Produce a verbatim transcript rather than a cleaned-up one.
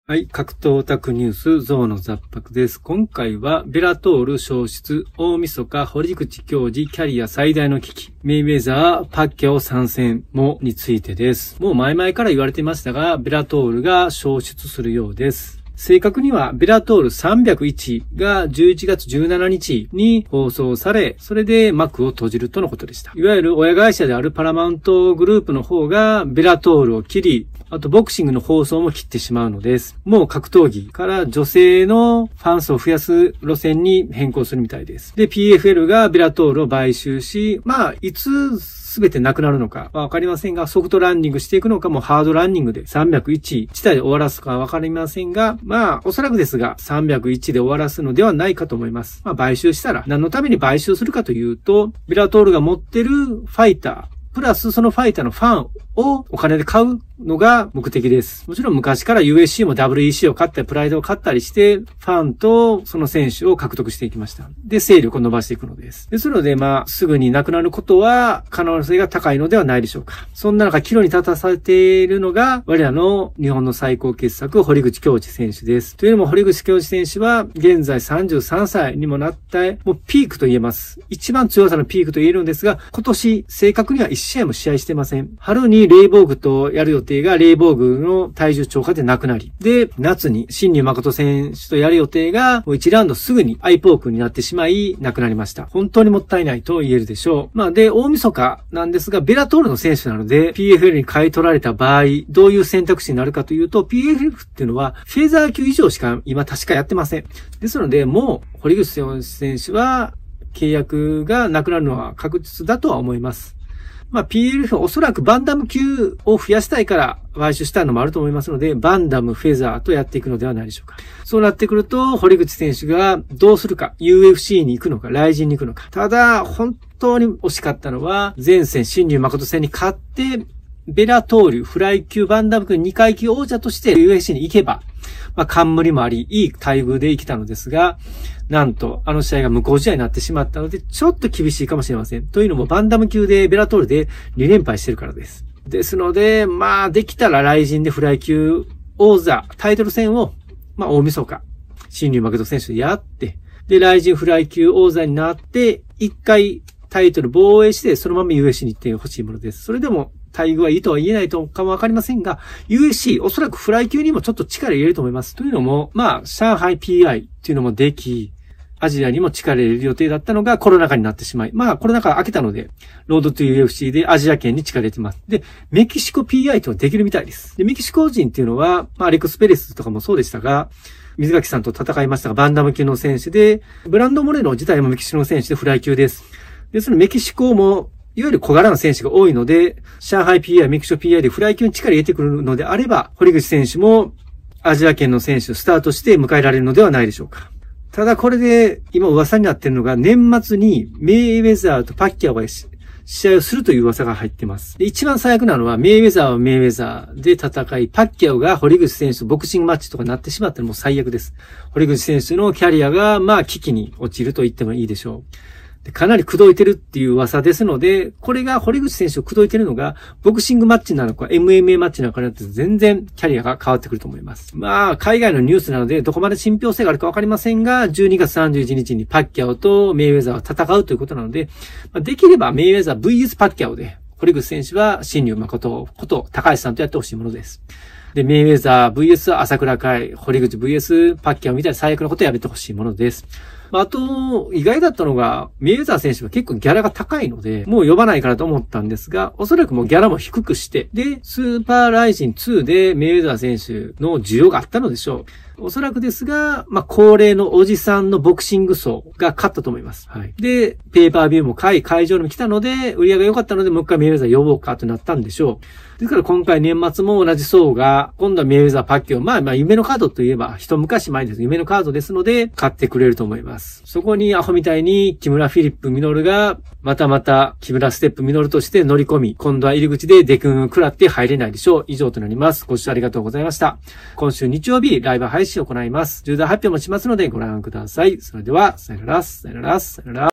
はい。格闘オタクニュース、ゾウの雑白です。今回は、ベラトール消失、大晦日、堀口教授、キャリア最大の危機、メイウェザー、パッキャオ参戦もについてです。もう前々から言われていましたが、ベラトールが消失するようです。正確には、ベラトールさんびゃくいちがじゅういちがつじゅうしちにちに放送され、それで幕を閉じるとのことでした。いわゆる親会社であるパラマウントグループの方が、ベラトールを切り、あとボクシングの放送も切ってしまうのです。もう格闘技から女性のファン層を増やす路線に変更するみたいです。で、ピーエフエル がベラトールを買収し、まあ、いつすべてなくなるのかはわかりませんが、ソフトランニングしていくのかもハードランニングでさんびゃくいち自体で終わらすかはわかりませんが、まあ、おそらくですがさんびゃくいちで終わらすのではないかと思います。まあ、買収したら何のために買収するかというと、ベラトールが持ってるファイター、プラスそのファイターのファンをお金で買うのが目的です。もちろん昔から ユーエフシー も ダブリューイーシー を買ったり、プライドを買ったりして、ファンとその選手を獲得していきました。で、勢力を伸ばしていくのです。ですので、まあ、すぐになくなることは可能性が高いのではないでしょうか。そんな中、岐路に立たされているのが、我らの日本の最高傑作、堀口恭司選手です。というのも、堀口恭司選手は、現在さんじゅうさんさいにもなった、もうピークと言えます。一番強さのピークと言えるんですが、今年、正確にはいち試合も試合してません。春にレイボーグとやる予定がレイボーグの体重超過でなくなり、で、夏に新入誠選手とやる予定がもういちラウンドすぐにアイポークになってしまいなくなりました。本当にもったいないと言えるでしょう。まあで、大晦日なんですが、ベラトールの選手なので ピーエフエル に買い取られた場合、どういう選択肢になるかというと、 ピーエフエル っていうのはフェザー級以上しか今確かやってません。ですので、もう堀口選手は契約がなくなるのは確実だとは思います。まあ ピーエルエフ はおそらくバンダム級を増やしたいから買収したのもあると思いますので、バンダム、フェザーとやっていくのではないでしょうか。そうなってくると、堀口選手がどうするか、ユーエフシー に行くのか、ライジンに行くのか。ただ、本当に惜しかったのは、前戦、新入誠戦に勝って、ベラトール、フライ級、バンダム級にかい級王者として ユーエフシー に行けば、まあ、冠もあり、いい待遇で生きたのですが、なんと、あの試合が無効試合になってしまったので、ちょっと厳しいかもしれません。というのも、バンダム級でベラトールでにれんぱいしてるからです。ですので、まあ、できたら雷神でフライ級王座、タイトル戦を、まあ、大晦日、新入誠選手でやって、で、雷神フライ級王座になって、一回タイトル防衛して、そのまま ユーエフシー に行ってほしいものです。それでも、待遇はいいとは言えないとかもわかりませんが、ユーエフシー、おそらくフライ級にもちょっと力入れると思います。というのも、まあ、上海 ピーアイ っていうのもでき、アジアにも力入れる予定だったのがコロナ禍になってしまい、まあコロナ禍明けたので、ロードトゥ ユーエフシー でアジア圏に力入れてます。で、メキシコ ピーアイ というのはできるみたいです。で、メキシコ人っていうのは、まあアレックス・ペレスとかもそうでしたが、水垣さんと戦いましたが、バンダム級の選手で、ブランド・モレノ自体もメキシコの選手でフライ級です。で、そのメキシコも、いわゆる小柄な選手が多いので、上海 ピーアイ、メキシコ ピーアイ でフライ級に力入れてくるのであれば、堀口選手もアジア圏の選手をスタートして迎えられるのではないでしょうか。ただこれで今噂になっているのが、年末にメイウェザーとパッキャオが試合をするという噂が入っています。で、一番最悪なのはメイウェザーはメイウェザーで戦い、パッキャオが堀口選手とボクシングマッチとかになってしまったらもう最悪です。堀口選手のキャリアがまあ危機に陥ると言ってもいいでしょう。かなり口説いてるっていう噂ですので、これが堀口選手を口説いてるのが、ボクシングマッチなのか、エムエムエー マッチなのかによって全然キャリアが変わってくると思います。まあ、海外のニュースなので、どこまで信憑性があるかわかりませんが、じゅうにがつさんじゅういちにちにパッキャオとメイウェザーは戦うということなので、できればメイウェザー ブイエス パッキャオで、堀口選手は新入誠こと高橋さんとやってほしいものです。で、メイウェザー ブイエス 朝倉海、堀口 ブイエス パッキャオみたいな最悪のことをやめてほしいものです。あと、意外だったのが、メイウェザー選手は結構ギャラが高いので、もう呼ばないからと思ったんですが、おそらくもうギャラも低くして、で、スーパーライジンツーでメイウェザー選手の需要があったのでしょう。おそらくですが、まあ、高齢のおじさんのボクシング層が勝ったと思います。はい。で、ペーパービューも買い、会場にも来たので、売り上げが良かったので、もう一回メイウェザー呼ぼうかとなったんでしょう。ですから今回年末も同じ層が、今度はメイウェザーパッキャオ、まあまあ夢のカードといえば、一昔前です。夢のカードですので、買ってくれると思います。そこにアホみたいに木村フィリップ・ミノルが、またまた木村ステップ・ミノルとして乗り込み、今度は入り口でデクンを食らって入れないでしょう。以上となります。ご視聴ありがとうございました。今週日曜日、ライブ配信を行います。重大発表もしますのでご覧ください。それでは、さよなら、さよなら、さよなら。